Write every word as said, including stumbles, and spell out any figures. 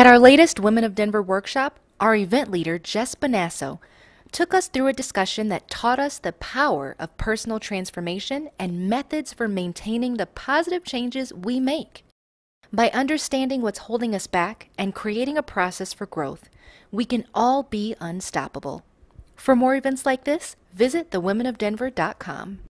At our latest Women of Denver workshop, our event leader, Jess Bonasso, took us through a discussion that taught us the power of personal transformation and methods for maintaining the positive changes we make. By understanding what's holding us back and creating a process for growth, we can all be unstoppable. For more events like this, visit the women of denver dot com.